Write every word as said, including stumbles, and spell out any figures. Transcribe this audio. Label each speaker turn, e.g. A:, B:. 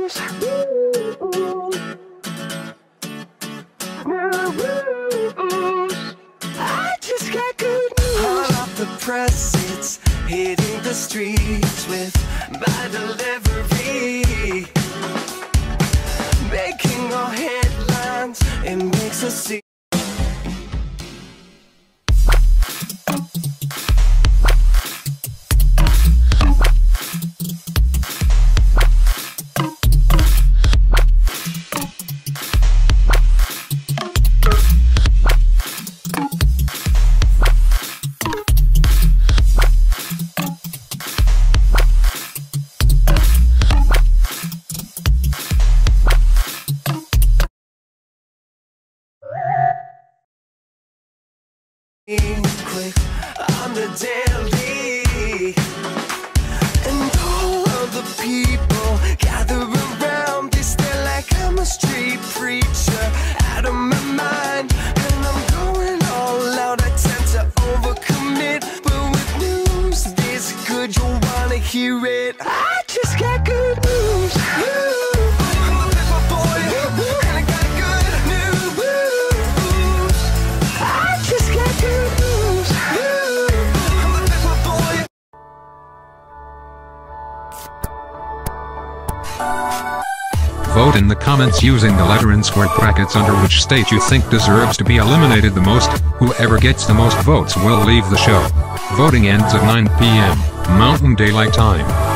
A: I just got good news. Hot off the press, it's hitting the streets with my delivery, making all headlines. It makes us see. Quick on the daily, and all of the people gather around. They stare like I'm a street preacher, out of my mind, and I'm going all out. I tend to overcommit, but with news this good, you'll wanna hear it. I just got good news. I'm a paper boy, and I got good news. I just got good news.
B: Vote in the comments using the letter and square brackets under which state you think deserves to be eliminated the most. Whoever gets the most votes will leave the show. Voting ends at nine p m Mountain Daylight Time.